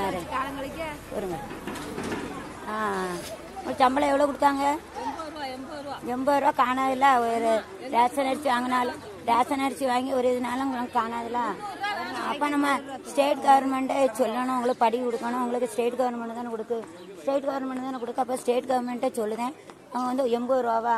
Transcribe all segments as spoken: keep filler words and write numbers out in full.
வருங்க. ஆ சம்பளம் எவ்வளோ கொடுத்தாங்க? எண்பது ரூபா. காணாதுல. ஒரு ரேஷன் அரிசி வாங்கினாலும் ரேஷன் அரிசி வாங்கி ஒரு இதுனாலும் காணாதுல. அப்போ நம்ம ஸ்டேட் கவர்மெண்ட்டே சொல்லணும், உங்களுக்கு படி கொடுக்கணும். உங்களுக்கு ஸ்டேட் கவர்மெண்ட் தானே கொடுக்கு ஸ்டேட் கவர்மெண்ட் தானே கொடுக்கு. அப்போ ஸ்டேட் கவர்மெண்ட்டே சொல்லுதேன். அவங்க வந்து எண்பது ரூபாவா?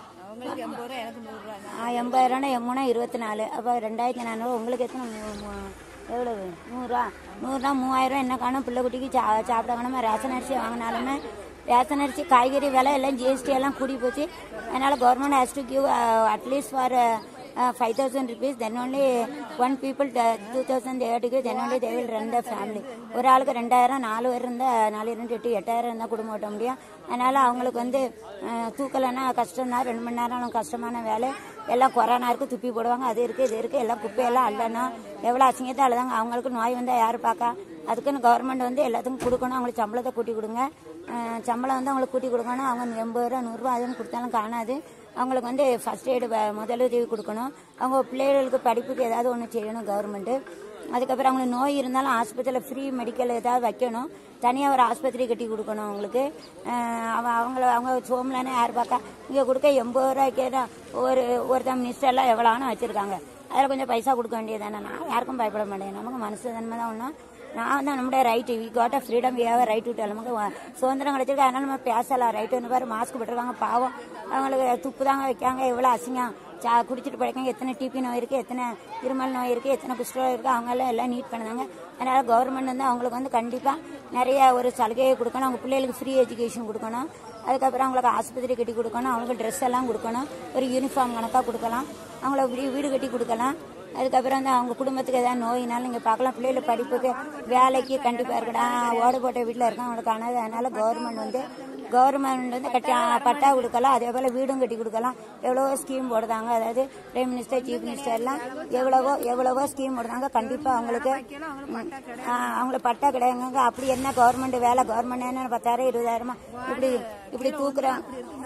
ஆ எண்பதாயிரம்னா எம்மூனா இருபத்தி நாலு. அப்போ ரெண்டாயிரத்தி நானூறு. உங்களுக்கு எத்தனை? எவ்வளவு? நூறுரூவா. நூறுரூவா மூவாயிரம் என்ன காணும்? பிள்ளை குட்டிக்கு சா சாப்பிட வேணாமா? ரேஷன் அரிசி வாங்கினாலுமே ரேஷன் அரிசி காய்கறி விலை எல்லாம் ஜிஎஸ்டி எல்லாம் கூடி போச்சு. அதனால government has to give at least for five thousand rupees. Then only one people two thousand தேர்ட்டிக்கு then only they will run the family. ஒரு ஆளுக்கு ரெண்டாயிரம், நாலு பேர் இருந்தால் நாலு ரெண்டு எட்டு எட்டாயிரம் இருந்தால் குடும்பம் ஓட்ட முடியும். அதனால அவங்களுக்கு வந்து தூக்கலைன்னா கஷ்டம் தான். ரெண்டு மணி நேரம் கஷ்டமான வேலை. எல்லாம் கொரோனா இருக்கு, துப்பி போடுவாங்க. அது இருக்கு இது இருக்கு. எல்லாம் குப்பையெல்லாம் அள்ளணும். எவ்வளோ அசிங்கத்தை அழுதாங்க. அவங்களுக்கு நோய் வந்தால் யார் பார்க்கா? அதுக்குன்னு கவர்மெண்ட் வந்து எல்லாத்துக்கும் கொடுக்கணும். அவங்களுக்கு சம்பளத்தை கூட்டி கொடுங்க. சம்பளம் வந்து அவங்களுக்கு கூட்டி கொடுக்கணும். அவங்க எண்பது ரூபா நூறுரூவா அதுன்னு கொடுத்தாலும் காணாது. அவங்களுக்கு வந்து ஃபர்ஸ்ட் எய்டு முதலுதவி கொடுக்கணும். அவங்க பிள்ளைகளுக்கு படிப்புக்கு ஏதாவது ஒன்று செய்யணும் கவர்மெண்ட்டு. அதுக்கப்புறம் அவங்களுக்கு நோய் இருந்தாலும் ஆஸ்பத்திரியில் ஃப்ரீ மெடிக்கல் ஏதாவது வைக்கணும். தனியாக ஒரு ஆஸ்பத்திரி கட்டி கொடுக்கணும் அவங்களுக்கு. அவங்கள அவங்க சோம்லானே யார் பார்க்கா? இங்கே கொடுக்க எண்பது ரூபாய்க்கே தான் ஒரு ஒருத்தர் மினிஸ்டர்லாம் எவ்வளோன்னு வச்சுருக்காங்க. அதில் கொஞ்சம் பைசா கொடுக்க வேண்டியது தானே. நான் யாருக்கும் பயப்பட மாட்டேன். நமக்கு மனசு தன்மை தான் ஒன்றும். நான் தான் நம்முடைய right. We got a freedom, we have right to tell. நமக்கு சுதந்திரம் கிடைச்சிருக்கு. அதனால நம்ம பேசலாம். ரைட்டு பாரு. மாஸ்க் போட்டுருக்காங்க. பாவம் அவங்களுக்கு துப்பு தாங்க வைக்காங்க. எவ்வளோ அசிங்கம். சா குடிச்சிட்டு படைக்காங்க. எத்தனை டிபி நோய் இருக்குது, எத்தனை இருமல் நோய் இருக்குது, எத்தனை குஷ்டரோகம் இருக்குது. அவங்கெல்லாம் எல்லாம் நீட் பண்ணுதாங்க. அதனால் கவர்மெண்ட் வந்து அவங்களுக்கு வந்து கண்டிப்பாக நிறைய ஒரு சலுகையை கொடுக்கணும். அவங்க பிள்ளைகளுக்கு ஃப்ரீ எஜுகேஷன் கொடுக்கணும். அதுக்கப்புறம் அவங்களுக்கு ஆஸ்பத்திரி கட்டி கொடுக்கணும். அவங்களுக்கு ட்ரெஸ் எல்லாம் கொடுக்கணும். ஒரு யூனிஃபார்ம் கணக்காக கொடுக்கலாம். அவங்கள வீடு கட்டி கொடுக்கலாம். அதுக்கப்புறம் வந்து அவங்க குடும்பத்துக்கு ஏதாவது நோயினாலும் நீங்கள் பார்க்கலாம். பிள்ளைகள் படிப்புக்கு வேலைக்கு கண்டிப்பாக இருக்கடா. ஓடு போட்ட வீட்டில் இருக்காங்க. அவங்களுக்கு ஆனது. அதனால கவர்மெண்ட் வந்து கவர்மெண்ட் வந்து கட்டி பட்டா கொடுக்கலாம். அதே போல் வீடும் கட்டி கொடுக்கலாம். எவ்வளவோ ஸ்கீம் போடுறாங்க. அதாவது பிரைம் மினிஸ்டர், சீஃப் மினிஸ்டர்லாம் எவ்வளவோ எவ்வளவோ ஸ்கீம் போடுறாங்க. கண்டிப்பாக அவங்களுக்கு அவங்களுக்கு பட்டா கிடையாங்க. அப்படி என்ன கவர்மெண்ட் வேலை? கவர்மெண்ட் என்ன பத்தாயிரம் இருபதாயிரமா இப்படி இப்படி தூக்குறோம்.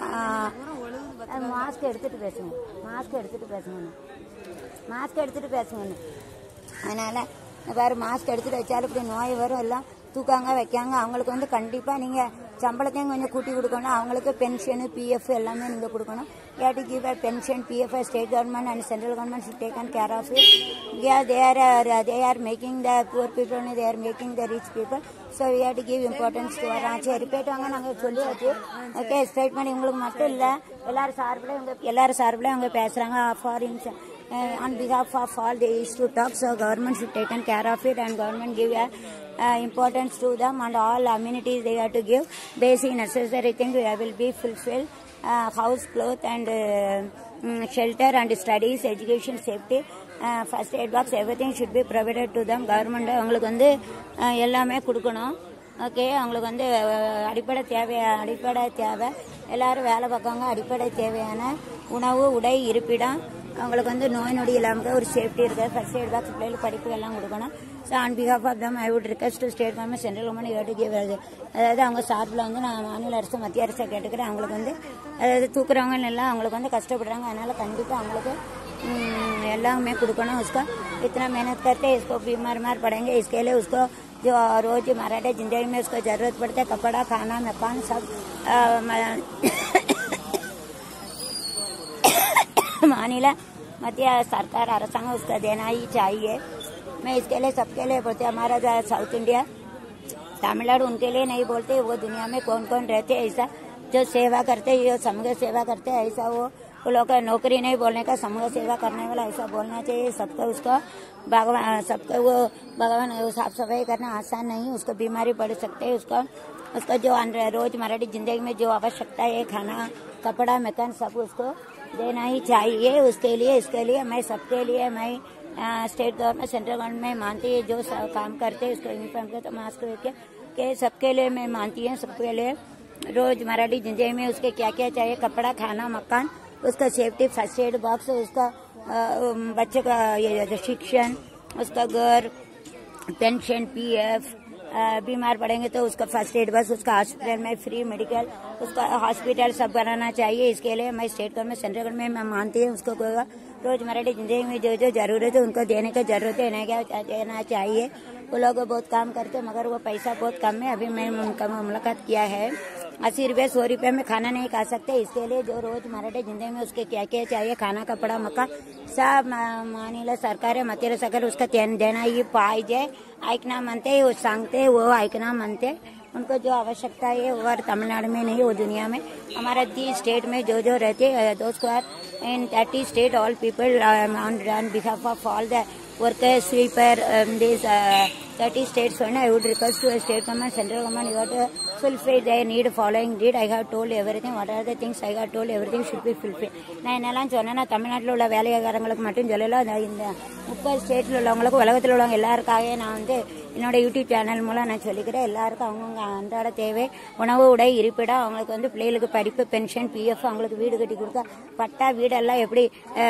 மாஸ்க் எடுத்துட்டு பேசுங்க. மாஸ்க் எடுத்துட்டு பேசுங்க. மாஸ்க் எடுத்துட்டு பேசுங்க. அதனால வேறு மாஸ்க் எடுத்துட்டு வச்சாலும் இப்படி நோய் வரும். எல்லாம் தூக்காங்க வைக்காங்க. அவங்களுக்கு வந்து கண்டிப்பாக நீங்கள் சம்பளத்தையும் கொஞ்சம் கூட்டி கொடுக்கணும். அவங்களுக்கு பென்ஷனு, பிஎஃப் எல்லாமே நீங்கள் கொடுக்கணும். You have to give a pension, PF. State government and central government should take on care of it. Yeah, they are they are making the poor people, they are making the rich people. So we have to give importance to our. சரி போயிட்டு வாங்க. நாங்கள் சொல்லியாச்சு. Okay, straight பண்ணி உங்களுக்கு மட்டும் இல்லை, எல்லாரும் சார்பில் இவங்க எல்லாரும் சார்பில் அவங்க பேசுகிறாங்க. Foreign on behalf of all they used to talk. So government should take care of it and government give a uh, importance to them and all amenities they have to give. Basic necessary things will be fulfilled. Uh, house, clothes and uh, shelter and studies, education, safety, uh, first aid box, everything should be provided to them. Government அவங்களுக்கு வந்து எல்லாமே கொடுக்கணும். Okay, அவங்களுக்கு வந்து அடிப்படை தேவை அடிப்படை தேவை எல்லாரும் வேலை பார்க்காங்க. அடிப்படை தேவையான உணவு, உடை, இருப்பிடம், அவங்களுக்கு வந்து நோய் நொடி இல்லாமல் ஒரு சேஃப்டி இருக்குது. ஃபர்ஸ்ட் எய்ட் பாக்ஸ், பிள்ளைகளுக்கு படிப்பு எல்லாம் கொடுக்கணும். So on behalf of them I would request to state government, central government you to give. அதாவது அவங்க சார்பில் வந்து நான் மாநில அரசு, மத்திய அரசை கேட்டுக்கிறேன். அவங்களுக்கு வந்து அதாவது தூக்குறவங்க எல்லாம் அவங்களுக்கு வந்து கஷ்டப்படுறாங்க. அதனால கண்டிப்பாக அவங்களுக்கு எல்லாமே கொடுக்கணும். उसका इतना मेहनत करते हैं, इसको बीमार मार पड़ेंगे. इसके लिए उसको जो रोज मराठे जिंदगी में उसको जरूरत पड़ता है, कपड़ा, खाना, मकान सब मानिला मध्य सरकार அரசாங்கம் उसका देना ही चाहिए. मैं इसके लिए सबके लिए बोलते. हमारा साउथ इंडिया, तमिलनाडु उनके लिए नहीं बोलते. वो दुनिया में कौन कौन रहते हैं ऐसा जो सेवा करते हैं, जो समूह सेवा करते हैं, ऐसा वो वो लोग का नौकरी नहीं बोलने का, समूह सेवा करने वाला ऐसा बोलना चाहिए. सबका उसका भगवान सबका वो भगवान साफ सफाई करना आसान नहीं. उसको बीमारी पड़ सकते है. उसका उसका जो रोज मराठी जिंदगी में जो आवश्यकता है, खाना, कपड़ा, मकान, सब उसको देना ही चाहिए. उसके लिए इसके लिए मैं सबके लिए मैं स्टेट गवर्नमेंट, सेंट्रल गवर्नमेंट में मानती है. जो काम करते हैं उसको यूनिफॉर्म के तो मास्क के सबके लिए मैं मानती हूँ. सबके लिए रोज मराठी जिंदगी में उसके क्या क्या चाहिए, कपड़ा, खाना, मकान, उसका सेफ्टी, फर्स्ट एड बॉक्स, उसका बच्चे का ये शिक्षण, उसका घर, पेंशन, पीएफ, बीमार पड़ेंगे तो उसका फर्स्ट एड बस, उसका हॉस्पिटल में फ्री मेडिकल, उसका हॉस्पिटल सब बनाना चाहिए. इसके लिए मैं स्टेट गवर्नमेंट, सेंट्रल गवर्नमेंट में मानती हूँ. उसको रोज मराठी जिंदगी में जो जो जरूरत है उनको देने का जरूरत है, देना चाहिए. वो लोग बहुत काम करते मगर वो पैसा बहुत कम है। अभी मैं उनका मुलाकात किया है, अस्सी रुपये सौ रुपये में खाना नहीं खा सकते। इसके लिए जो रोज मराठी जिंदगी में उसके क्या क्या चाहिए, खाना कपड़ा मकान सब मानिला सरकार मतीर सरकार उसका देना ही पाहिजे। ऐकना मानते वो सांगते वो ऐकना मानते। उनको जो आवश्यकता है वो तमिलनाडु में नहीं, वो दुनिया में हमारा दी स्टेट में जो जो रहते दोस्त को in thirty state all people on behalf of all the workers, sweeper, um, these uh, thirty states, and I would request to a state government, central government, you have to fulfill their need following need. I have told everything, what are the things I have told, everything should be fulfilled. நான் என்னெல்லாம் சொன்னேன்னா தமிழ்நாட்டில் உள்ள வேலைக்காரங்களுக்கு மட்டும் சொல்லல, இந்த முப்பது ஸ்டேட்டில் உள்ளவங்களுக்கு உலகத்தில் உள்ளவங்க எல்லாருக்காக நான் வந்து என்னோட யூடியூப் சேனல் மூலம் நான் சொல்லிக்கிறேன். எல்லாருக்கும் அவங்கவுங்க அன்றாட தேவை உணவு உடை இருப்பிடம், அவங்களுக்கு வந்து பிள்ளைகளுக்கு படிப்பு பென்ஷன் பிஎஃப், அவங்களுக்கு வீடு கட்டி கொடுத்தா பட்டா வீடெல்லாம் எப்படி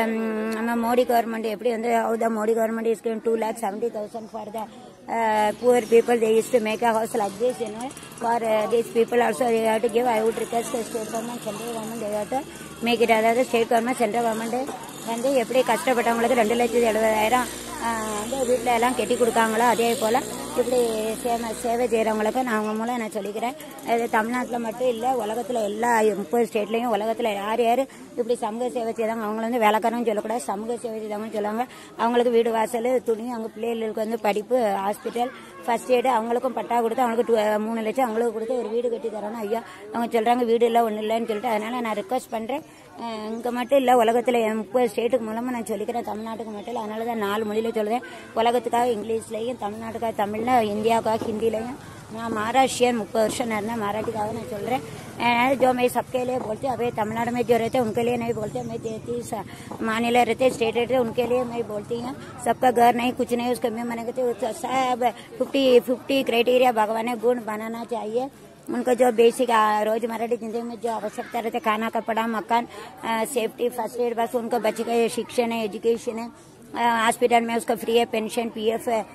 நம்ம மோடி கவர்மெண்ட் எப்படி வந்து the Modi government is giving two lakh seventy thousand for the uh, poor people. They used to make a house like this, you know, for uh, these people also they have to give. I would request the state government, central government, they have to make it. அதாவது state government central government வந்து எப்படி கஷ்டப்பட்டவங்களுக்கு ரெண்டு லட்சத்தி எழுபதாயிரம் வந்து வீட்டில் எல்லாம் கட்டி கொடுக்காங்களோ அதே போல் இப்படி சேவை சேவை செய்கிறவங்களுக்கு நான் அவங்க மூலம் நான் சொல்லிக்கிறேன். அது தமிழ்நாட்டில் மட்டும் இல்லை, உலகத்தில் எல்லா முப்பது ஸ்டேட்லையும் உலகத்தில் யார் யார் இப்படி சமூக சேவை செய்தாங்க அவங்கள வந்து வேலைக்காரன்னு சொல்லக்கூடாது, சமூக சேவை செய்தாங்கன்னு சொல்லுவாங்க. அவங்களுக்கு வீடு வாசல் துணி, அவங்க பிள்ளைகளுக்கு வந்து படிப்பு ஹாஸ்பிட்டல் ஃபர்ஸ்ட் எய்டு அவங்களுக்கும் பட்டா கொடுத்து அவங்களுக்கு மூணு லட்சம் அவங்களுக்கு கொடுத்து ஒரு வீடு கட்டி தரணும். ஐயா அவங்க சொல்கிறாங்க வீடு இல்லை ஒன்றும் இல்லைன்னு சொல்லிட்டு, அதனால் நான் ரிக்வஸ்ட் பண்ணுறேன். இங்கே மட்டும் இல்லை உலகத்தில் முப்பது ஸ்டேட்டுக்கு மூலமாக நான் சொல்லிக்கிறேன், தமிழ்நாட்டுக்கு மட்டும் இல்லை. அதனால தான் நாலு மொழியில் சொல்லுவேன். உலகத்துக்காக இங்கிலீஷ்லையும், தமிழ்நாட்டுக்காக தமிழ்ல, இந்தியாவுக்காக ஹிந்திலையும். நான் महाराष्ट्रियन मुप्पद वर्ष रहना मराठी का मैं चल रहे जो मैं सबके लिए बोलते अभी तमिलनाडु में जो रहते उनके लिए नहीं बोलते, मैं तीस मानिल रहते स्टेट रहते उनके लिए मैं बोलती हूँ. सबका घर नहीं कुछ नहीं उसके में मैंने कहते सब फिफ्टी फिफ्टी क्राइटेरिया भगवान ने गुण बनाना चाहिए. उनको जो बेसिक रोजमर्रा की जिंदगी में जो आवश्यकता रहते खाना कपड़ा मकान सेफ्टी फर्स्ट एड बस उनको बच्चे का शिक्षण है एजुकेशन है हॉस्पिटल में उसका फ्री है पेंशन पीएफ है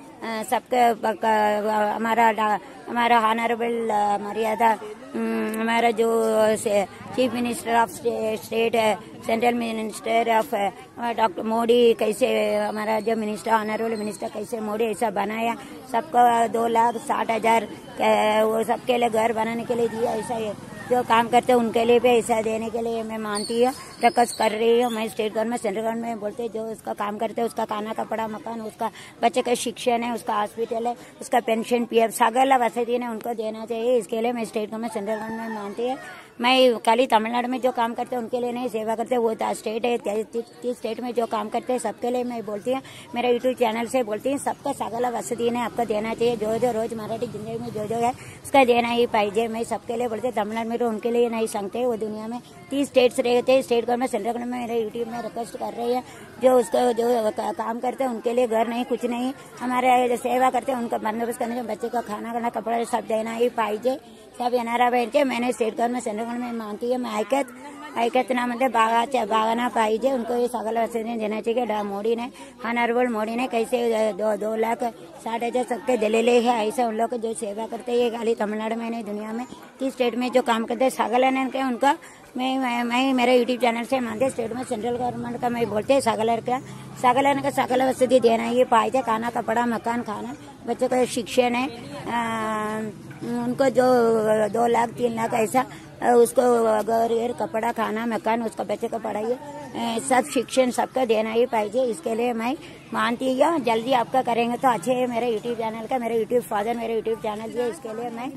सबका हमारा हमारा ऑनरेबल मर्यादा हमारा जो चीफ मिनिस्टर ऑफ स्टेट है central minister of doctor Modi कैसे हमारा जो मिनिस्टर ऑनरेबल मिनिस्टर कैसे मोदी ऐसा बनाया सबको दो लाख साठ हजार वो सबके लिए घर बनाने के लिए दिया. ऐसा जो काम करते हैं उनके लिए भी ऐसा देने के लिए मैं मानती हूँ रिक्वेस्ट कर रही हूँ. मैं स्टेट गवर्नमेंट सेंट्रल गवर्नमेंट में बोलते जो उसका काम करते हैं उसका खाना कपड़ा मकान उसका बच्चे का शिक्षण है उसका हॉस्पिटल है उसका पेंशन पीएफ सगला वसति ने उनको देना चाहिए. इसके लिए मैं स्टेट गवर्नमेंट सेंट्रल गवर्नमेंट में मानती है. मैं खाली तमिलनाडु में जो काम करते हैं उनके लिए नहीं सेवा करते वो स्टेट है तीस स्टेट में जो काम करते हैं सबके लिए मैं बोलती हूँ. मेरा यूट्यूब चैनल से बोलती हूँ सबका सगला वसति ने आपको देना चाहिए. जो जो रोज मराठी जिंदगी में जो जो है उसका देना ही पाइजे. मैं सबके लिए बोलते तमिलनाडु में तो उनके लिए नहीं सकते वो दुनिया में तीस स्टेट्स रहते स्टेट गवर्नमेंट सेंट्रल गवर्नमेंट में मेरे यूट्यूब में रिक्वेस्ट कर रही है जो उसको जो काम करते हैं उनके लिए घर नहीं कुछ नहीं हमारे सेवा करते हैं उनका बंदोबस्त करने बच्चे का खाना खाना कपड़ा सब देना ही पाइजे. सब येणारा पाहिजे. मैंने स्टेट गवर्नमेंट सेंट्रल गवर्नमेंट में मानती है. मैं ऐकत ऐकत ना म्हणते बागा बागाना पाहिजे उनको ये सगल वसति देना चाहिए. मोदी ने ऑनरेबल मोदी ने कैसे दो दो लाख साठ हजार सबके दिले है ऐसा उन लोग को जो सेवा करते हैं खाली तमिलनाडु में नहीं दुनिया में तीस स्टेट में जो काम करते हैं सगल के उनका मैं मैं, मैं मेरे यूट्यूब चैनल से मानते स्टेट में सेंट्रल गवर्नमेंट का मैं बोलते सगलर का सगलन का सकल वसति देना ये पाहिजे. खाना कपड़ा मकान खाना बच्चों का शिक्षण है आ, उनको जो दो लाख तीन लाख ऐसा उसको घर कपड़ा खाना मकान उसका बच्चे का पढ़ाई सब शिक्षण सबका देना ही पाहिजे. इसके लिए मैं मानती हूँ जल्दी आपका करेंगे तो अच्छे है. मेरे यूट्यूब चैनल का मेरे यूट्यूब फादर मेरे यूट्यूब चैनल दिए इसके लिए मैं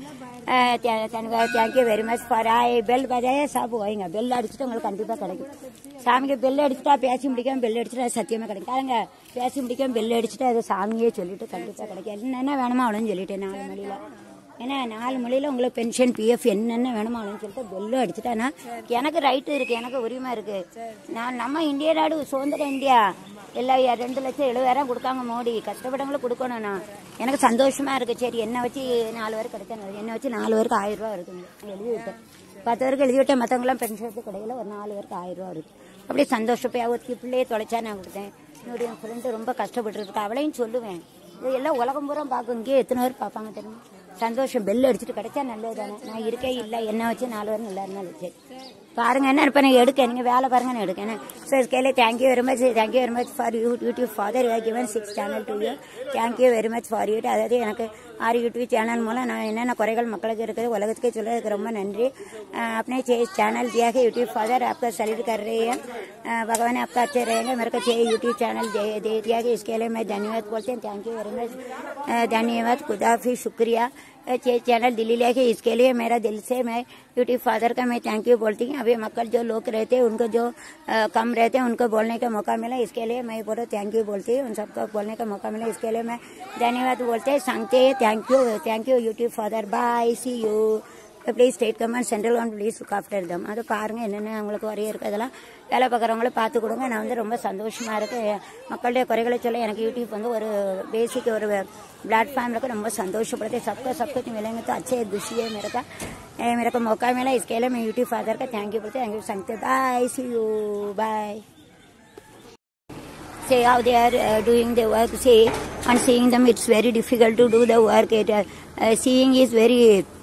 thank you very much for आई बेल बजाए सब होएंगे बेल अடிச்சுட்டு உங்களுக்கு கண்டிப்பா கிடைக்கும். சாமிக்கு பெல் அடிச்சுட்டா பேசி முடிக்காம பெல் அடிச்சுட்டா சத்தியமா கிடைக்கும். பாருங்க பேசி முடிக்காம பெல் அடிச்சுட்டா அது சாமியே சொல்லிட்டு கண்டிப்பா கிடைக்கும். என்னென்ன வேணுமோ அவளும் சொல்லிட்டேன் நாலு மணில ஏன்னா நாலு மொழியில் உங்களுக்கு பென்ஷன் பிஎஃப் என்னென்ன வேணுமோ அப்படின்னு சொல்லிட்டு பெல்லும் அடிச்சுட்டானா எனக்கு ரைட்டு இருக்கு எனக்கு உரிமை இருக்கு. நான் நம்ம இந்திய நாடு சுதந்திர இந்தியா எல்லாம் ரெண்டு லட்சம் எழுபதாயிரம் கொடுத்தாங்க மோடி கஷ்டப்பட்டவங்களும் கொடுக்கணும்னா எனக்கு சந்தோஷமா இருக்கு. சரி என்ன வச்சு நாலு பேருக்கு கிடைச்சா என்ன வச்சு நாலு பேருக்கு ஆயிரம் ரூபா இருக்குங்க எழுதி விட்டேன். பத்து பேருக்கு எழுதி விட்டேன் மற்றவங்களாம் பென்ஷன் கிடைக்கல ஒரு நாலு பேருக்கு ஆயிரம் ரூபா இருக்கு. அப்படியே சந்தோஷப்போ ஒருத்தி பிள்ளையே தொலைச்சா நான் கொடுத்தேன். என்னுடைய என் ஃப்ரெண்டு ரொம்ப கஷ்டப்பட்டு இருக்கு அவளையும் சொல்லுவேன். இது எல்லாம் உலகம் பூரா பார்க்கும் இங்கே எத்தனை பேர் பார்ப்பாங்க தெரியுமா. சந்தோஷம் பெல் அடிச்சுட்டு கிடைச்சா நல்லது தானே. நான் இருக்கே இல்லை என்ன வச்சு நாலு பேர் நல்லா இருந்தாலும் சரி. பாருங்க என்ன இப்போ நீங்கள் எடுக்க நீங்கள் வேலை பாருங்க நான் எடுக்கேன். ஸோ இதுக்கே thank you very much thank you very much for you YouTube father you given six channel to you. Thank you very much for you. அதாவது எனக்கு ஆறு யூடியூப் சேனல் மூலம் நான் என்னென்ன குறைகள் மக்களுக்கு இருக்குது உலகத்துக்கே சொல்லுறதுக்கு ரொம்ப நன்றி. अपने चैनल दिया है यूट्यूब फादर आपका सैल्यूट कर रही है. भगवान आपका अच्छे रहेंगे. मेरे को चाहिए यूट्यूब चैनल दे, दे दिया कि इसके लिए मैं धन्यवाद बोलते हैं. थैंक यू वेरी मच धन्यवाद खुदाफिज शुक्रिया. चैनल दिल्ली लिया कि इसके लिए मेरा दिल से मैं यूट्यूब फादर का मैं थैंक यू बोलती हूँ. अभी मक्कल जो लोग रहते हैं उनको जो आ, कम रहते हैं उनको बोलने का मौका मिला इसके लिए मैं बोलो थैंक यू बोलती हूँ. उन सबको बोलने का मौका मिला इसके लिए मैं धन्यवाद बोलते हैं सांगते हैं. Thank you thank you YouTube father bye see you. Please state government central government please look after them. அது பாருங்கள் என்னென்ன அவங்களுக்கு வரைய இருக்குது அதெல்லாம் வேலை பார்க்குறவங்கள பார்த்து கொடுங்க. நான் வந்து ரொம்ப சந்தோஷமாக இருக்குது. மக்களுடைய குறைகளை சொல்ல எனக்கு யூடியூப் வந்து ஒரு பேசிக் ஒரு प्लेटफॉर्म रखो ரொம்ப சந்தோஷப்படுது. सबका सब कुछ मिलेंगे तो अच्छे खुशी है मेरे का मेरे को मौका मिला इसके लिए मैं यूट्यूब फादर का थैंक यू बोलते थैंक यू सांगते bye see you bye. Say how they are uh, doing the work. See and seeing them it's very difficult to do the work. It, uh, seeing is very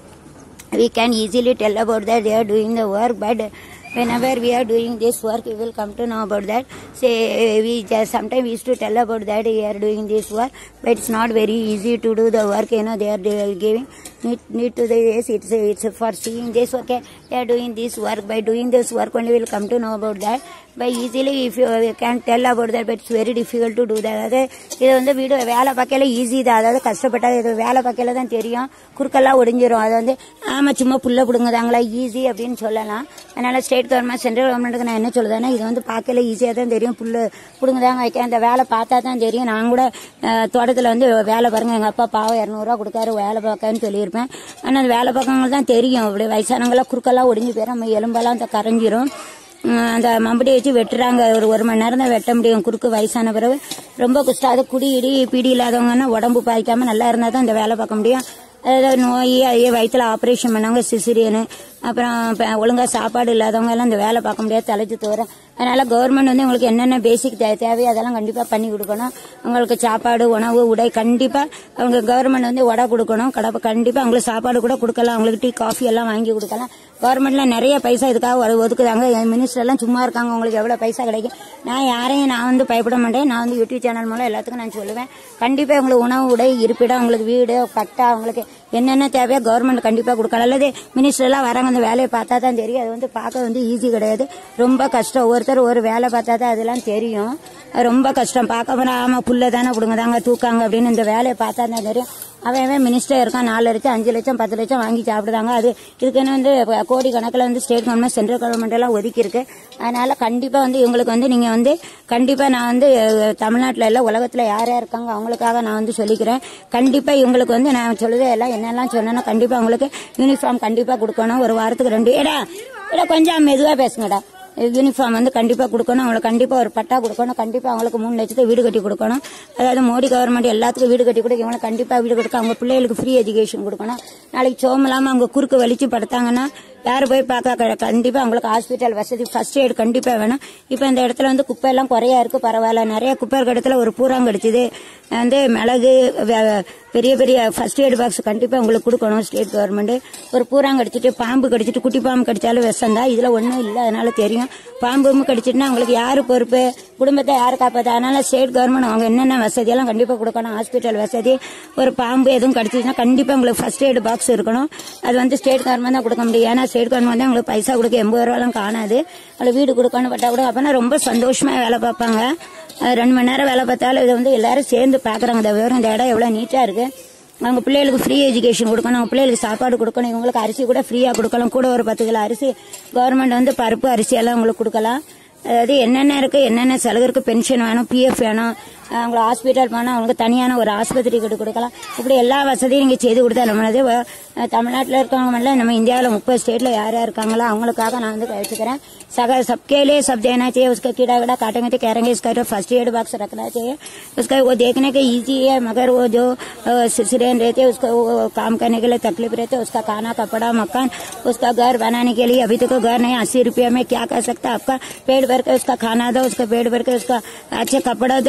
we can easily tell about that they are doing the work, but whenever we are doing this work we will come to know about that. Say we just sometimes we used to tell about that we are doing this work, but it's not very easy to do the work. You know they are, they are giving need, need to the yes it's it's for seeing this okay they are doing this work. By doing this work only we will come to know about that. By easily if you can tell about that, but it's very difficult to do that. அதாவது இது வந்து வீடு வேலை பார்க்கல easy தான். அதாவது கஷ்டப்பட்டா இது வேலை பார்க்கல தான் தெரியும். குறுக்கெல்லாம் ஒடிஞ்சிரும். அது வந்து ஆமா சும்மா புல்ல பிடுங்குதாங்களா ஈஸி அப்படின்னு சொல்லலாம். அதனால ஸ்டேட் கவர்மெண்ட் சென்ட்ரல் கவர்மெண்ட்டுக்கு நான் என்ன சொல்லுதேன்னா இது வந்து பார்க்கல ஈஸியாக தான் தெரியும். புல்லு பிடுங்குதாங்க வைக்க அந்த வேலை பார்த்தா தான் தெரியும். நான் கூட தோட்டத்தில் வந்து வேலை பாருங்க எங்கள் அப்பா பாவம் இரநூறுவா கொடுக்காரு வேலை பார்க்கன்னு சொல்லியிருப்பேன். ஆனால் அந்த வேலை பார்க்கவங்க தான் தெரியும். இப்படி வயசானவங்களாம் குறுக்கெல்லாம் ஒடிஞ்சு போயிடும். நம்ம எலும்பெல்லாம் அந்த கரைஞ்சிரும். அந்த மம்படியை வச்சு வெட்டுறாங்க. ஒரு ஒரு மணி நேரம் தான் வெட்ட முடியும். குறுக்கு வயசான பிறகு ரொம்ப கஷ்டம். அது குடி இடி பீடி இல்லாதவங்கன்னா உடம்பு பாதிக்காம நல்லா இருந்தால் தான் இந்த வேலை பார்க்க முடியும். அதாவது நோய் அதே வயிற்றுல ஆப்ரேஷன் பண்ணவங்க சிசிரியனு அப்புறம் ஒழுங்காக சாப்பாடு இல்லாதவங்க எல்லாம் இந்த வேலை பார்க்க முடியாது தலைச்சு தோற. அதனால கவர்மெண்ட் வந்து உங்களுக்கு என்னென்ன பேசிக் தேவையோ அதெல்லாம் கண்டிப்பாக பண்ணி கொடுக்கணும். உங்களுக்கு சாப்பாடு உணவு உடை கண்டிப்பாக அவங்க கவர்மெண்ட் வந்து உடை கொடுக்கணும். கடப்ப கண்டிப்பாக அவங்களுக்கு சாப்பாடு கூட கொடுக்கலாம். அவங்களுக்கு டீ காஃபி எல்லாம் வாங்கி கொடுக்கலாம். கவர்மெண்ட்ல நிறைய பைசா இதுக்காக ஒதுக்குதாங்க. என் மினிஸ்டர் எல்லாம் சும்மா இருக்காங்க. உங்களுக்கு எவ்வளோ பைசா கிடைக்கும். நான் யாரையும் நான் வந்து பயப்பட மாட்டேன். நான் வந்து யூடியூப் சேனல் மூலம் எல்லாத்துக்கும் நான் சொல்லுவேன். கண்டிப்பாக உங்களுக்கு உணவு உடை இருப்பிடம் உங்களுக்கு வீடு பட்டா உங்களுக்கு என்னென்ன தேவையோ கவர்மெண்ட் கண்டிப்பாக கொடுக்கலாம். அல்லது மினிஸ்டர் எல்லாம் வராங்க அந்த வேலையை பார்த்தா தான் தெரியும். அது வந்து பார்க்க வந்து ஈஸி கிடையாது. ரொம்ப கஷ்டம். ஒருத்தர் ஒரு வேலை பார்த்தா தான் அதெல்லாம் தெரியும். ரொம்ப கஷ்டம். பார்க்க போனா ஆமா புல்ல தானே கொடுங்கதாங்க தூக்காங்க அப்படின்னு இந்த வேலையை பார்த்தா தான் தெரியும். அவன் மினிஸ்டர் இருக்கான் நாலு லட்சம் அஞ்சு லட்சம் பத்து லட்சம் வாங்கி சாப்பிடுறாங்க. அது இதுக்குன்னு வந்து கோடி கணக்கில் வந்து ஸ்டேட் கவர்மெண்ட் சென்ட்ரல் கவர்மெண்ட் எல்லாம் ஒதுக்கி இருக்கு. அதனால கண்டிப்பா வந்து இவங்களுக்கு வந்து நீங்க வந்து கண்டிப்பா நான் வந்து தமிழ்நாட்டில் எல்லாம் உலகத்துல யார் யார் இருக்காங்க அவங்களுக்காக நான் வந்து சொல்லிக்கிறேன். கண்டிப்பா இவங்களுக்கு வந்து நான் சொல்லுது எல்லாம் என்னெல்லாம் சொன்னேன்னா கண்டிப்பா உங்களுக்கு யூனிஃபார்ம் கண்டிப்பா கொடுக்கணும். ஒரு வாரத்துக்கு ரெண்டு ஏடா ஏடா கொஞ்சம் மெதுவா பேசுங்கடா. யூனிஃபார்ம் வந்து கண்டிப்பா கொடுக்கணும். அவங்களுக்கு கண்டிப்பா ஒரு பட்டா கொடுக்கணும். கண்டிப்பா அவங்களுக்கு மூணு லட்சத்தை வீடு கட்டி கொடுக்கணும். அதாவது மோடி கவர்மெண்ட் எல்லாத்துக்கும் வீடு கட்டி கொடுக்க இவங்களுக்கு கண்டிப்பா வீடு கொடுக்க அவங்க பிள்ளைகளுக்கு ஃப்ரீ எஜுகேஷன் கொடுக்கணும். நாளைக்கு சோமலாம அவங்க குறுக்கு வலிச்சு படுத்தாங்கன்னா யாரு போய் பார்க்க கண்டிப்பா அவங்களுக்கு ஹாஸ்பிட்டல் வசதி ஃபர்ஸ்ட் எய்ட் கண்டிப்பா வேணும். இப்ப இந்த இடத்துல வந்து குப்பை எல்லாம் குறையா இருக்கு பரவாயில்ல. நிறைய குப்பை இருக்க இடத்துல ஒரு பூராங்க கிடைச்சது வந்து மிளகு பெரிய பெரிய ஃபர்ஸ்ட் எய்ட் பாக்ஸ் கண்டிப்பா உங்களுக்கு கொடுக்கணும் ஸ்டேட் கவர்மெண்ட். ஒரு பூராங்க கடிச்சிட்டு பாம்பு கடிச்சிட்டு குட்டி பாம்பு கடிச்சாலும் விஷம் தான். இதுல ஒன்னும் இல்லை. அதனால தெரியும் பாம்பு கடிச்சிட்டுனா அவங்களுக்கு யாரு பொறுப்பு குடும்பத்தை யாரு காப்பாத்து. அதனால ஸ்டேட் கவர்மெண்ட் அவங்க என்னென்ன வசதி எல்லாம் கண்டிப்பா கொடுக்கணும். ஹாஸ்பிட்டல் வசதி ஒரு பாம்பு எதுவும் கடிச்சிச்சுன்னா கண்டிப்பா உங்களுக்கு ஃபர்ஸ்ட் எய்ட் பாக்ஸ் இருக்கணும். அது வந்து ஸ்டேட் கவர்மெண்ட் தான் கொடுக்க முடியும். ஏன்னா ஸ்டேட் கவர்மெண்ட் வந்து உங்களுக்கு பைசா கொடுக்க எண்பது ரூபாயும் காணாது. அவங்களுக்கு வீடு கொடுக்கணும் பட்டா கூட அப்பனா ரொம்ப சந்தோஷமா வேலை பார்ப்பாங்க. ரெண்டு மணி நேரம் வேலை பார்த்தாலும் இதை வந்து எல்லாரும் சேர்ந்து பாக்குறாங்க. இந்த விவரம் இந்த இடம் எவ்வளவு நீட்டா இருக்கு. அவங்க பிள்ளைகளுக்கு ஃப்ரீ எஜுகேஷன் கொடுக்கணும். அவங்க பிள்ளைகளுக்கு சாப்பாடு கொடுக்கணும். இவங்களுக்கு அரிசி கூட ஃப்ரீயா கொடுக்கலாம். கூட ஒரு பத்து கிலோ அரிசி கவர்மெண்ட் வந்து பருப்பு அரிசி எல்லாம் உங்களுக்கு கொடுக்கலாம். அதாவது என்னென்ன இருக்கு என்னென்ன சலுகை இருக்கு பென்ஷன் வேணும் பிஎஃப் வேணும். அவங்களை ஹாஸ்பிட்டல் போனால் அவங்களுக்கு தனியான ஒரு ஆஸ்பத்திரி கிட்ட கொடுக்கலாம். இப்படி எல்லா வசதியும் நீங்க செய்து கொடுத்தா நம்மளது தமிழ்நாட்டில் இருக்கவங்க நம்ம இந்தியாவில் முப்பது ஸ்டேட்ல யார் யார் இருக்காங்களோ அவங்களுக்காக நான் வந்து வச்சுக்கிறேன். सग सबके लिए सब देना चाहिए. उसका कीड़ा वीड़ा काटेंगे तो कहेंगे इसका तो फर्स्ट एड बॉक्स रखना चाहिए. उसका वो देखने के इजी है मगर वो जो सिसरेन रहते हैं उसको वो काम करने के लिए तकलीफ रहते है. उसका खाना कपड़ा मकान उसका घर बनाने के लिए अभी तक तो घर नहीं. अस्सी रुपये में क्या कर सकता है. आपका पेट भर के उसका खाना दो उसका पेट भर के उसका अच्छे कपड़ा दो यूनिफॉर्म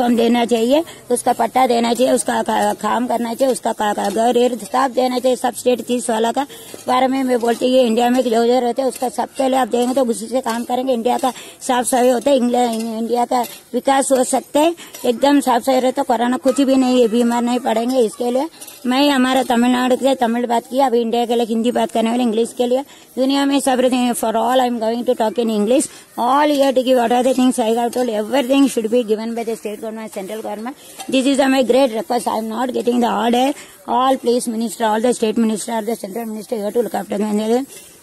यूनिफॉर्म देना चाहिए, उसका पट्टा देना चाहिए, उसका काम करना चाहिए, उसका घर सब देना चाहिए। सब स्टेट तीस वाला का बारे में मैं बोलती हूँ। इंडिया में जो जो रहते हैं उसका सबके लिए आप देंगे तो उसी से काम करेंगे। इंडिया का साफ सफाई होता है, इंडिया का विकास हो सकता है। एकदम साफ सफाई रहता है, कोरोना कुछ भी नहीं है, बीमार नहीं पड़ेंगे। इसके लिए मैं हमारा तमिलनाडु से तमिल बात किया, अभी इंडिया के लिए हिंदी बात करने वाले इंग्लिश के लिए। दुनिया में सब for all I am going to talk in English. All year to give what are the things I have told, everything should be given by the state government, central government. This is my great request. I am not getting the order. All please minister, all the state minister, the central minister, you have to look after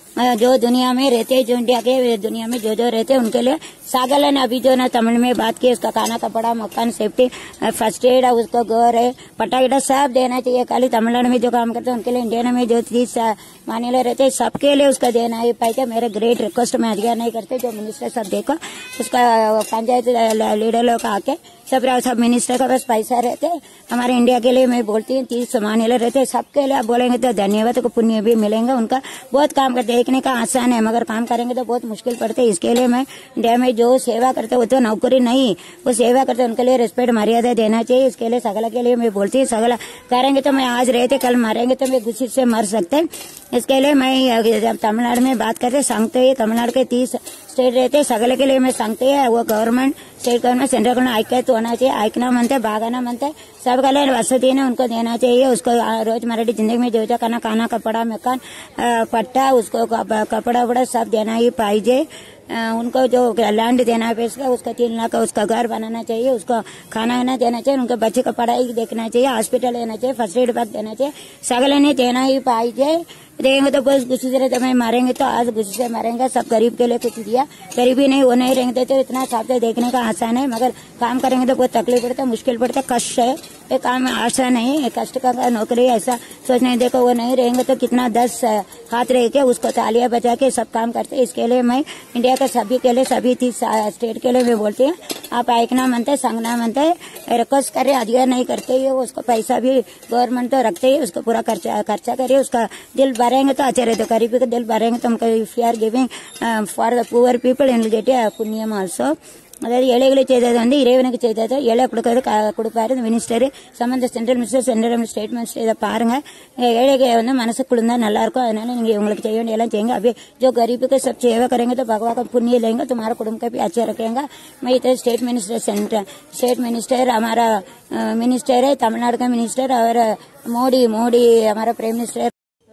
जो दुनिया में रहते हैं, जो India के दुनिया में जो जो रहते हैं उनके लिए सागलन अभी जो ना तमिल में बात की, उसका खाना कपड़ा मकान सेफ्टी फर्स्ट एड उसको घर है पट्टा गिटा सब देना चाहिए। खाली तमिलनाडु में जो काम करते हैं उनके लिए, इंडिया में जो तीस मान्य रहते हैं सबके लिए उसका देना है। पाई मेरे ग्रेट रिक्वेस्ट में अधिकार नहीं करते, जो मिनिस्टर सब देखो उसका पंचायत लीडर लोग आके सब सब मिनिस्टर का बस पैसा रहते हैं। हमारे इंडिया के लिए मैं बोलती हूँ तीस मान्य रहते हैं सबके लिए। आप बोलेंगे तो धन्यवाद को पुण्य भी मिलेंगे। उनका बहुत काम करते, देखने का आसान है मगर काम करेंगे तो बहुत मुश्किल पड़ते है। इसके लिए मैं इंडिया में जो सेवा करते वो तो नौकरी नहीं, वो सेवा करते उनके लिए रिस्पेक्ट मर्यादा देना चाहिए। इसके लिए सगला के लिए मैं बोलती हूँ, सगला करेंगे तो मैं आज रहते कल मरेंगे तो मैं गुस्से से मर सकते। इसके लिए मैं तमिलनाडु में बात करते संगते तमिलनाडु के तीस स्टेट रहते सगले के लिए मैं संगते है वो government state government central government ऐक्यत होना चाहिए। ऐकना मनते बागाना मनते सबके लिए वसति ने उनको देना चाहिए। उसको रोजमर्रा जिंदगी में जो जो खाना खाना कपड़ा मकान पट्टा उसको कपड़ा वपड़ा सब देना ही पाइजे। उनको जो लैंड देना है उसका उसका तीन लाख उसका घर बनाना चाहिए, उसको खाना वाना देना चाहिए, उनके बच्चे का पढ़ाई देखना चाहिए, हॉस्पिटल देना चाहिए, फर्स्ट एड बॉक्स देना चाहिए। सगले ने देना ही पाइजे। देंगे तो बस गुस्से से रहते, मैं मारेंगे तो आज गुस्से से मारेंगे। सब गरीब के लिए कुछ दिया, गरीबी नहीं वो नहीं रहेंगे तो इतना साफ से देखने का आसान है, मगर काम करेंगे तो बहुत तकलीफ पड़ता है, मुश्किल पड़ता है, कष्ट है। ये काम आसान नहीं है, कष्ट का नौकरी ऐसा सोचने देखो वो नहीं रहेंगे तो कितना दस हाथ रह के उसको तालियां बजा के सब काम करते हैं। इसके लिए मैं इंडिया के सभी के लिए सभी तीस स्टेट के लिए मैं बोलती हूँ आप ऐकना मनते संगना मनते रिक्वेस्ट करे, अधिकार नहीं करते ही उसको पैसा भी गवर्नमेंट तो रखते ही उसको पूरा खर्चा खर्चा करिए। उसका दिल भरेंगे तो अच्छे रहते, गरीबी का दिल भरेंगे तो हमको if you are giving for the poor people in get पुण्यम आल्सो। அதாவது ஏழைகளுக்கு செய்தது வந்து இறைவனுக்கு செய்தது, ஏழை கொடுக்கறது கொடுப்பாரு மினிஸ்டர் சம்பந்த central minister central state minister இதை பாருங்க। ஏழைக்கு வந்து மனசு குளிர்ந்தா நல்லா இருக்கும், அதனால நீங்க உங்களுக்கு செய்ய வேண்டிய எல்லாம் செய்யுங்க। अभी जो गरीब के सब सेवा करेंगे तो भगवान का पुण्य लेंगे, तुम्हारा कुटुंब का भी अच्छा रखेगा। मैं इधर state minister central state minister हमारा मिनिस्टर है तमिलनाडु का मिनिस्टर और मोदी मोदी हमारा प्राइम मिनिस्टर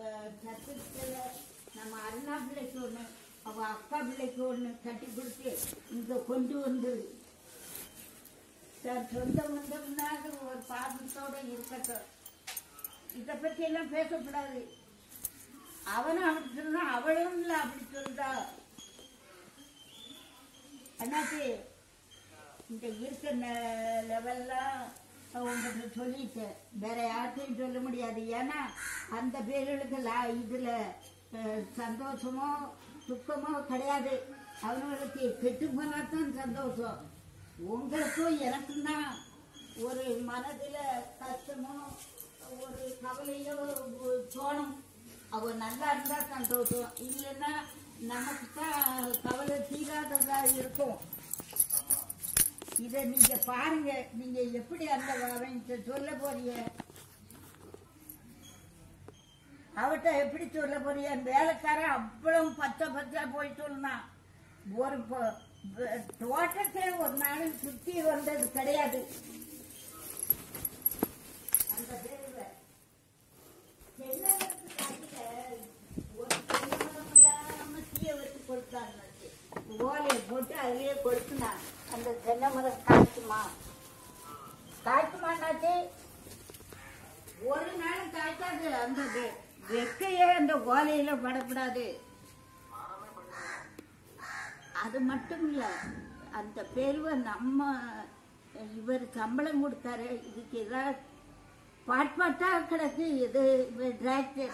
கட்டி கொடுத்து இங்க கொண்டு வந்து சொந்த பந்தம்னா ஒரு பாசத்தோட இருக்கட்டும், இதை பத்தி எல்லாம் பேசக்கூடாது। அவனும் அப்படி சொன்னா அவளும் இல்ல அப்படி சொல்றா அண்ணாச்சி, இந்த இருக்க லெவல்லாம் உங்ககிட்ட சொல்லிட்டேன், வேற யார்கிட்டையும் சொல்ல முடியாது। ஏன்னா அந்த பேர்களுக்கு இதுல சந்தோஷமோ துக்கமோ கிடையாது, அவங்களுக்கு கெட்டு போனாதான் சந்தோஷம்। உங்களுக்கும் எனக்கும் தான் ஒரு மனதில் கஷ்டமோ ஒரு கவலையோ தோணும், அவ நல்லா இருந்தா சந்தோஷம், இல்லைன்னா நமக்கு தான் கவலை தீராததா இருக்கும்। இதை நீங்க பாருங்க, நீங்க எப்படி அந்த அவன் சொல்ல போறீங்க, அவட்ட எப்படி சொல்ல போறிய? வேலைக்காரன் அவ்வளவு பச்சை பச்சா போய் சொன்னான், ஒரு தோட்டத்தை ஒரு நாள் சுத்தி வந்தது கிடையாது। அந்த பேருல ஒரு இல்லாம தீய வச்சு கொடுத்தாங்க, ஓலையை போட்டு அதிலேயே கொடுத்துனா அந்த தென்னை மரம் காய்க்குமா காய்க்குமான்னாச்சு ஒரு நாள் காய்க்காது। அந்த வெக்கையே அந்த ஓலையில படக்கூடாது। அது மட்டும் இல்ல, அந்த பேருவ நம்ம இவர் சம்பளம் கொடுத்தாரு, இதுக்கு ஏதாவது பாட்பாட்டா கிடக்கு இது டிராக்டர்।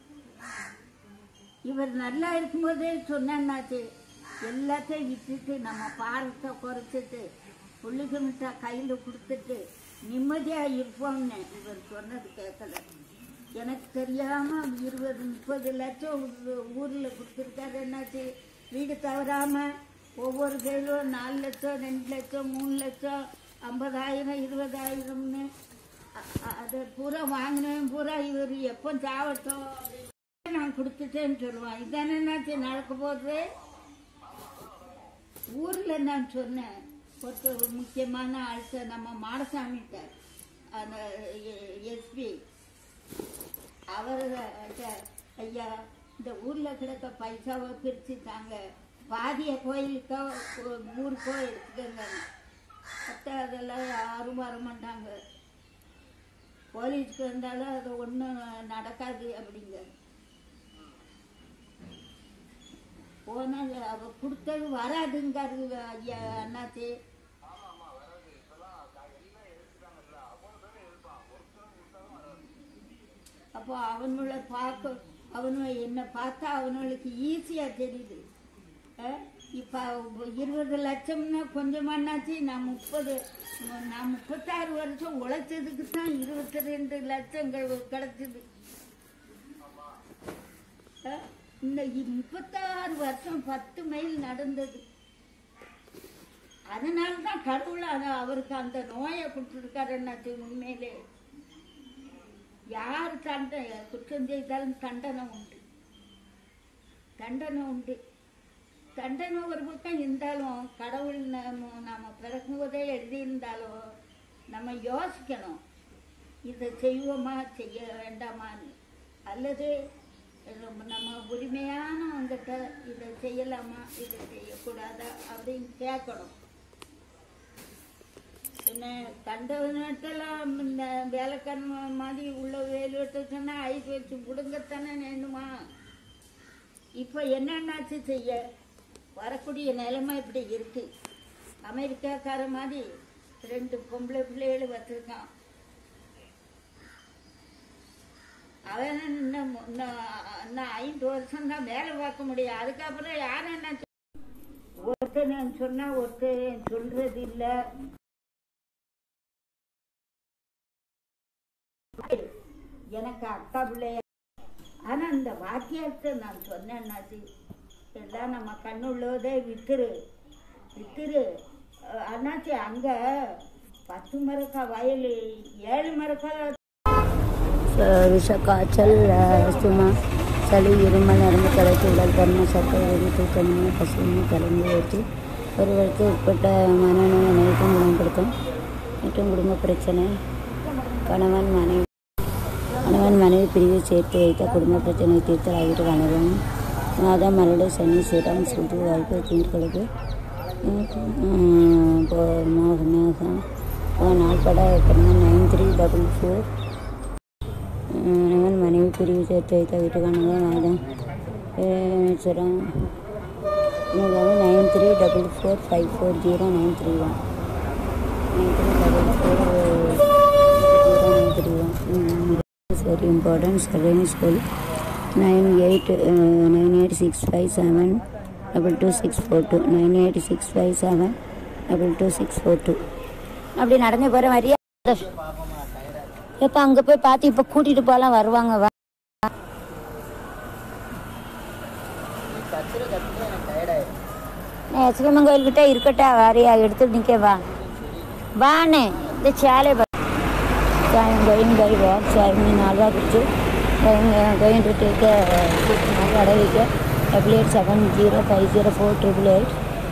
இவர் நல்லா இருக்கும்போதே சொன்னாச்சு, எல்லாத்தையும் விட்டுட்டு நம்ம பாரத்தை குறைச்சிட்டு புள்ளிக்கு மிட்டா கையில கொடுத்துட்டு நிம்மதியா இருப்போம்னு இவர் சொன்னது கேட்கல। எனக்கு தெரியாம இருபது முப்பது லட்சம் ஊர்ல கொடுத்துருக்காரு, என்னாச்சு வீடு தவறாம ஒவ்வொரு கையிலும் நாலு லட்சம் ரெண்டு லட்சம் மூணு லட்சம் ஐம்பதாயிரம் இருபதாயிரம்னு அதை பூரா வாங்கினேன். பூரா இவர் எப்போ சாவட்டும் நான் கொடுத்துட்டேன்னு சொல்லுவான். இதானே நடக்க போகுது. ஊரில் நான் சொன்னேன், ஒருத்தர் முக்கியமான ஆள்கிட்ட நம்ம மாடசாமிகிட்ட அந்த எஸ்பி அவர், ஐயா இந்த ஊரில் கிடக்க பைசாவை பிரித்து தாங்க, பாதிய கோயிலுக்கோ ஊருக்கோ எடுத்துக்கங்க. மற்ற அதெல்லாம் யாரும் வர மாட்டாங்க. போலீஸ்க்கு வந்தாலும் அது ஒன்றும் நடக்காது அப்படிங்க. போனால் அவ கொடுத்தது வராதுங்காரு ஐயா அண்ணாச்சி. அப்போ அவனுள்ள பார்க்க அவனு என்னை பார்த்தா அவனுக்கு ஈஸியா தெரியுது. இப்போ இருபது லட்சம்னா கொஞ்சமானாச்சு. நான் முப்பது நான் முப்பத்தாறு வருஷம் உழைச்சதுக்கு தான் இருபத்தி ரெண்டு லட்சங்கள் கிடைச்சது. இந்த முப்பத்தாறு வருஷம் பத்து மைல் நடந்தது. அதனால்தான் கடவுள் அவருக்கு அந்த நோயை கொடுத்துருக்காருன்னாச்சு. உண்மையிலே யார் தண்டை குற்றம் செய்தாலும் தண்டனை உண்டு, தண்டனை உண்டு. தண்டனை ஒரு பக்கம் இருந்தாலும் கடவுள் நம்ம நம்ம பிறக்கும் போதே எழுதியிருந்தாலும் நம்ம யோசிக்கணும், இதை செய்வோமா செய்ய வேண்டாமான்னு. அல்லது நம்ம உரிமையானவங்கிட்ட இதை செய்யலாமா இதை செய்யக்கூடாதா அப்படின்னு கேட்கணும். என்ன கண்டவனட்டெல்லாம் இந்த வேலைக்காரன் மாதிரி உள்ள வேலு வெட்ட சொன்னா ஐஸ் வச்சு முடுங்கத்தானே வேணுமா? இப்போ என்னென்னாச்சு செய்ய, வரக்கூடிய நிலைமை இப்படி இருக்கு. அமெரிக்காக்கார மாதிரி ரெண்டு பொம்பளை பிள்ளைகள் வச்சிருக்கான். அவன் இன்னும் இன்னும் ஐந்து வருஷம் தான் வேலை பார்க்க முடியும். அதுக்கப்புறம் யாரும் என்ன ஒருத்தன் சொன்னா ஒருத்தர் சொல்றது இல்லை. எனக்கு அக்கா பிள்ளைய, ஆனா இந்த வாக்கியத்தை நான் சொன்னேன்னாச்சு, எல்லாம் நம்ம கண்ணுள்ளதே வித்துரு வித்துரு அண்ணாச்சி. அங்க பத்து மரக்கா வயல் ஏழு மரக்கா விஷ காய்ச்சல், சும்மா சளி, இருமல், நரம்பு கலைச்சி, உடல் பருமன், சர்க்கரை வெறி, தூக்கமின்மை, பசுமை, தலைமை வச்சு ஒருவருக்கு உட்பட்ட மனநோய் அனைத்தும் குணப்படுத்தும். மற்றும் குடும்ப பிரச்சனை, கணவன் மனைவி கணவன் மனைவி பிரிவை சேர்த்து வைத்த குடும்ப பிரச்சனை தீர்த்தல் ஆகிட்டு அனுபவம். மாதம் மரடு சனி சிரம் சுது வாய்ப்பு தீர்க்களுக்கு மோகம் நாள்பட நைன் த்ரீ டபுள் ஃபோர் கணவன் மனைவி பிரிவு சேர்த்து வைத்த வீட்டுக்கானது மாதம் சிரம் nine three double four five four zero nine three one nine three double four zero nine three one. Very important. Surveying school nine eight nine eight six five seven double two six four two nine eight six five seven double two six four two. அப்படி நடந்து போகிற மாதிரியா? எப்போ அங்கே போய் பார்த்து இப்போ கூட்டிகிட்டு போகலாம் வருவாங்க. வா எஸ்கமன் கோயில்கிட்ட இருக்கட்டா, வாரியா எடுத்துட்டு நிற்க வா வான்னு இந்த சேலை I'm going by walk, so I'm in Alva Kuchu. I'm uh, going to take a Adavika, double eight seven zero five zero four triple eight.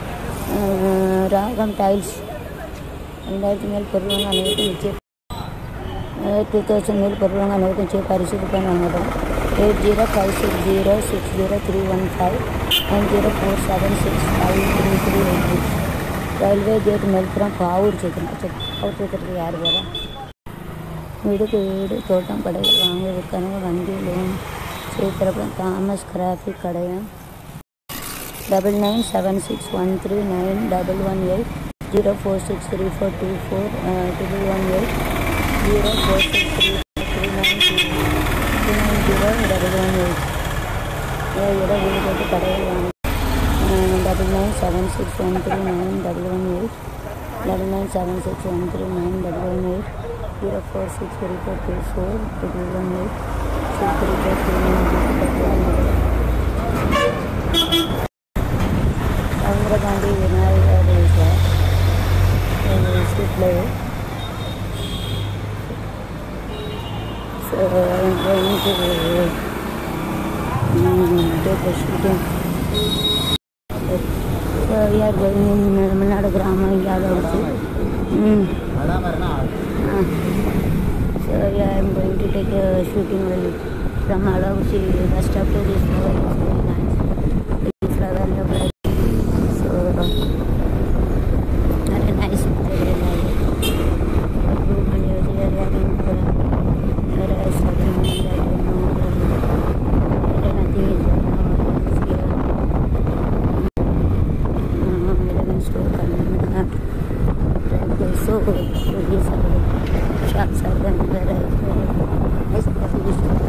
Ragam tiles. And I think I'll put on a two thousand mil per long and open check participant on eight zero five six zero six zero three one five and zero four seven six five three three eight six. Railway gate mail from Power Chicken. Out with the Yarbara. வீடுக்கு வீடு தோட்டம் கடைகள் வாங்குவதற்கான வங்கி loan சேர்க்கிறப்ப Thomas graphic கடையா double nine seven six one three nine double one eight zero four six three four two four double one eight zero four six three three nine three nine zero double one eight இட வீடு போட்டு கடைகள் வாங்க double nine seven six one three nine double one eight double nine seven six one three nine double one eight zero four six three four two four two one eight six three four two nine Indira Gandhi Vinayaka Street Live take a shooting. So we are going in Nadu Grama Yadavati. Mm. Uh, so yeah, I am going to take a shooting well from Alavati bus stop to this flower. This flower look like so very nice. Very nice. So, these are shops are done where I